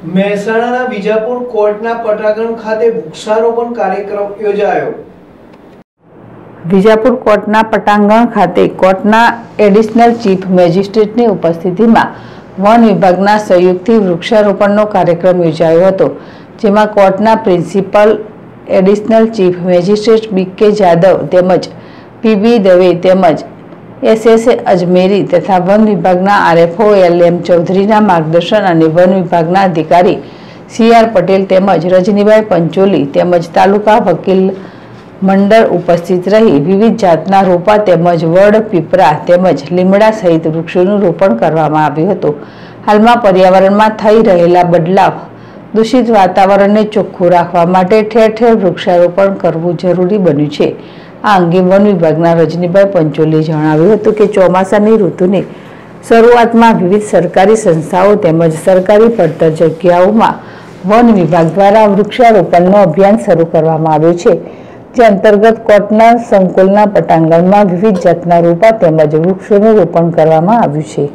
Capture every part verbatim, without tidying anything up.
મહેસાણાના વિજાપુર કોર્ટના પટાંગણ ખાતે વૃક્ષારોપણ કાર્યક્રમ યોજાયો। વિજાપુર કોર્ટના પટાંગણ ખાતે કોર્ટના એડિશનલ ચીફ મેજિસ્ટ્રેટની ઉપસ્થિતિમાં વન વિભાગના સહયોગથી વૃક્ષારોપણનો કાર્યક્રમ યોજાયો હતો, જેમાં કોર્ટના principal additional chief magistrate B K Jadav તેમજ પી બી દવે તેમજ એસ એસ અજમેરી તથા વન વિભાગના R F O L M ચૌધરીના માર્ગદર્શન અને વન વિભાગના અધિકારી સી આર પટેલ તેમજ રજનીભાઈ પંચોલી તેમજ તાલુકા વકીલ મંડળ ઉપસ્થિત રહી વિવિધ જાતના રોપા તેમજ વડ, પીપળા તેમજ લીમડા સહિત વૃક્ષોનું રોપણ કરવામાં આવ્યું હતું। હાલમાં પર્યાવરણમાં થઈ રહેલા બદલાવ, દૂષિત વાતાવરણને ચોખ્ખું રાખવા માટે ઠેર ઠેર વૃક્ષારોપણ કરવું જરૂરી બન્યું છે। આ અંગે વન વિભાગના રજનીભાઈ પંચોલીએ જણાવ્યું હતું કે ચોમાસાની ઋતુની શરૂઆતમાં વિવિધ સરકારી સંસ્થાઓ તેમજ સરકારી પડતર જગ્યાઓમાં વન વિભાગ દ્વારા વૃક્ષારોપણનો અભિયાન શરૂ કરવામાં આવ્યું છે, જે અંતર્ગત કોર્ટના સંકુલના પટાંગણમાં વિવિધ જાતના રોપા તેમજ વૃક્ષોનું રોપણ કરવામાં આવ્યું છે।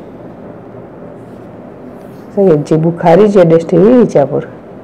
સૈયદજી બુખારી, જેડેશ ટીવી, વિજાપુર।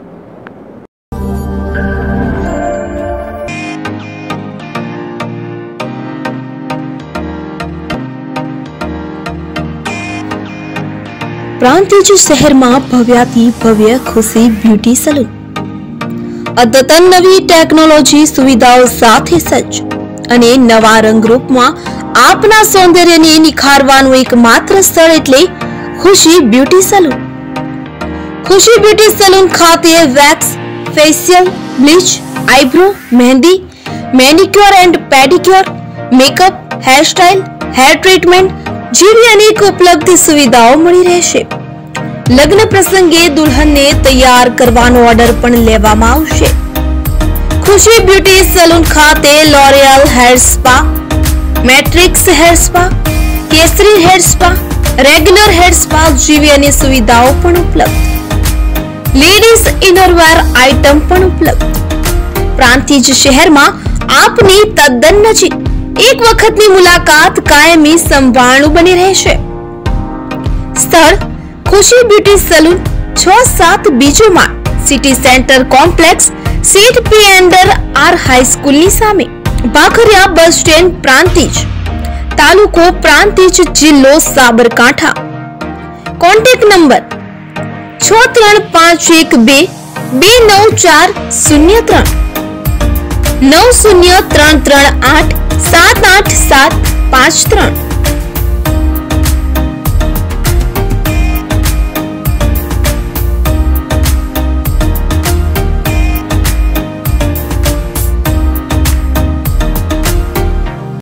પ્રાંતિજ શહેરમાં ભવ્યાથી ભવ્ય ખુશી બ્યુટી સલૂન અદ્યતન નવી ટેકનોલોજી સુવિધાઓ સાથે સજ્જ અને નવા રંગરૂપમાં આપના સૌંદર્યને નિખારવાનું એકમાત્ર સ્થળ એટલે Khushi beauty salon. Khushi beauty salon ખાતે wax, facial, bleach, eyebrow, mehndi, manicure and pedicure, makeup, hairstyle, hair treatment જેવી અનેક ઉપલબ્ધ સુવિધાઓ મળી રહેશે। લગ્ન પ્રસંગે દુલ્હનને તૈયાર કરવાનો ઓર્ડર પણ લેવામાં આવશે। ખુશી બ્યુટી સલૂન ખાતે L'Oreal hair spa, Matrix hair spa, Kesari hair spa, regular hair spa જેવી અનેક સુવિધાઓ પણ ઉપલબ્ધ। લેડીઝ ઇનરવેર આઇટમ પણ ઉપલબ્ધ। પ્રાંતિજ શહેરમાં આપની તદ્દન નજીક એક વખતની મુલાકાત કાયમી સંભાળનું બની રહેશે। સ્થળ ખુશી બ્યુટી સલૂન, છ સાત બીજો માળ, સિટી સેન્ટર કોમ્પ્લેક્સ, સીટ પી અંડર આર હાઈસ્કૂલની સામે, ભાખરિયા બસ સ્ટેન્ડ, પ્રાંતિજ, તાલુકો પ્રાંતિજ, જિલ્લો સાબરકાંઠા। કોન્ટેક્ટ નંબર છ ત્રણ પાંચ એક બે બે નવ ચાર શૂન્ય ત્રણ નવ શૂન્ય ત્રણ ત્રણ આઠ સાત આઠ સાત પાંચ ત્રણ।